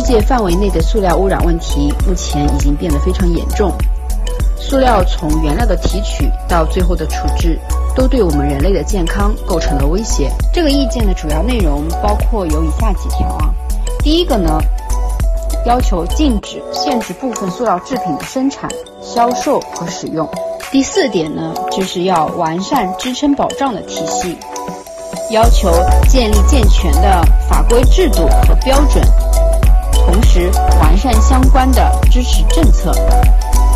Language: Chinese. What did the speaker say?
界范围内的塑料污染问题目前已经变得非常严重。塑料从原料的提取到最后的处置，都对我们人类的健康构成了威胁。这个意见的主要内容包括有以下几条啊。第一个呢，要求禁止、限制部分塑料制品的生产、销售和使用。第4点呢，就是要完善支撑保障的体系，要求建立健全的法规制度和标准，同时完善相关的支持政策。